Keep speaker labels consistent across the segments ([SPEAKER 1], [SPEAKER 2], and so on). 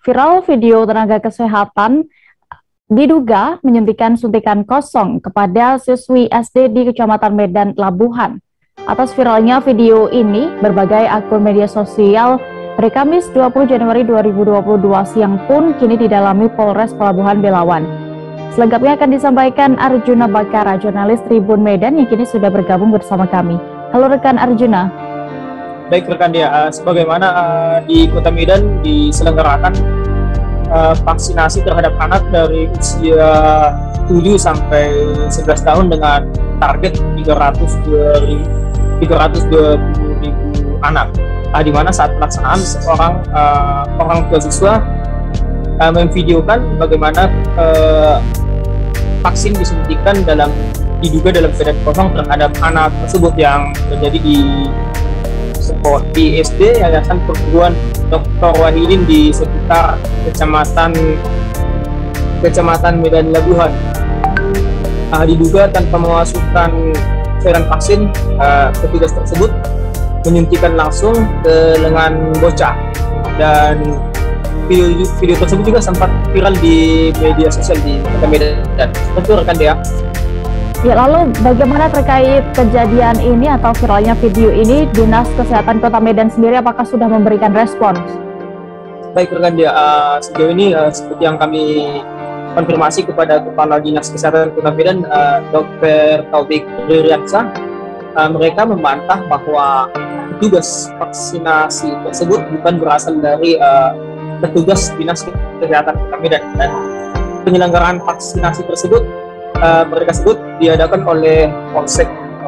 [SPEAKER 1] Viral video tenaga kesehatan diduga menyuntikan suntikan kosong kepada siswi SD di Kecamatan Medan, Labuhan. Atas viralnya video ini, berbagai akun media sosial pada Kamis 20 Januari 2022 siang pun kini didalami Polres Pelabuhan Belawan. Selengkapnya akan disampaikan Arjuna Bakara, jurnalis Tribun Medan yang kini sudah bergabung bersama kami. Halo rekan Arjuna.
[SPEAKER 2] Baik rekan dia, sebagaimana di Kota Medan diselenggarakan vaksinasi terhadap anak dari usia 7 sampai 11 tahun dengan target 320.000 anak. Di mana saat pelaksanaan seorang orang tua siswa memvideokan bagaimana vaksin disuntikan diduga dalam keadaan kosong terhadap anak tersebut yang terjadi di SD Yayasan Perguruan Dr. Wahidin di sekitar Kecamatan Medan Labuhan. Diduga tanpa memasukkan cairan vaksin, petugas tersebut menyuntikan langsung ke lengan bocah, dan video tersebut juga sempat viral di media sosial di Kota Medan. Tentu rekan dia.
[SPEAKER 1] Ya, lalu bagaimana terkait kejadian ini atau viralnya video ini, Dinas Kesehatan Kota Medan sendiri apakah sudah memberikan respons?
[SPEAKER 2] Baik rekan dia, sejauh ini seperti yang kami konfirmasi kepada Kepala Dinas Kesehatan Kota Medan, Dr. Taufik Ririansa, mereka membantah bahwa petugas vaksinasi tersebut bukan berasal dari petugas Dinas Kesehatan Kota Medan, dan penyelenggaraan vaksinasi tersebut mereka sebut diadakan oleh Polsek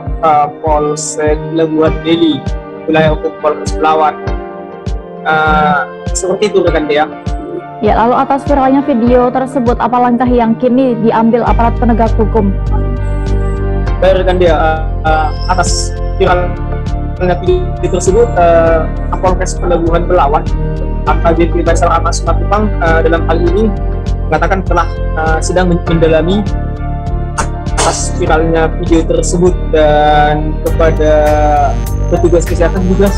[SPEAKER 2] Labuhan Deli, wilayah hukum Polres Belawan. Seperti itu rekan dia.
[SPEAKER 1] Ya, lalu atas viralnya video tersebut, apa langkah yang kini diambil aparat penegak hukum?
[SPEAKER 2] Baik rekan dia, atas viralnya video tersebut, Kapolres Pelabuhan Belawan AKBP Baisal Ahmad Simatupang dalam hal ini mengatakan telah sedang mendalami atas viralnya video tersebut, dan kepada petugas kesehatan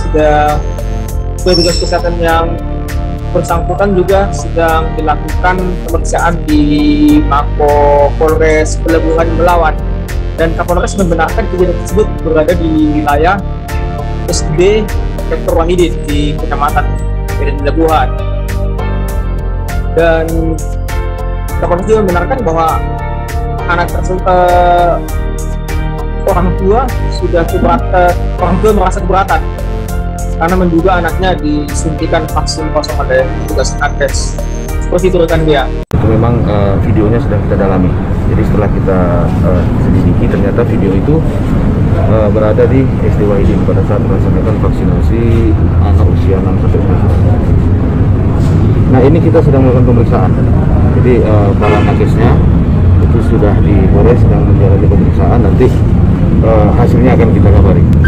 [SPEAKER 2] yang bersangkutan juga sedang dilakukan pemeriksaan di Mako Polres Pelabuhan Belawan, dan Kapolres membenarkan kejadian tersebut berada di wilayah SD Dr. Wahidin di Kecamatan Medan Labuhan, dan Kapolres juga membenarkan bahwa anak tersebut orang tua merasa keberatan karena menduga anaknya disuntikan vaksin kosong oleh petugas nakes. Seperti itu rekan dia.
[SPEAKER 3] Itu memang videonya sedang kita dalami. Jadi setelah kita selidiki, ternyata video itu berada di SD Wahidin pada saat melaksanakan vaksinasi anak usia 6 sampai 11 tahun. Nah, ini kita sedang melakukan pemeriksaan. Jadi para nakesnya itu sudah di Polres, sedang menjalani pemeriksaan. Nanti hasilnya akan kita kabari.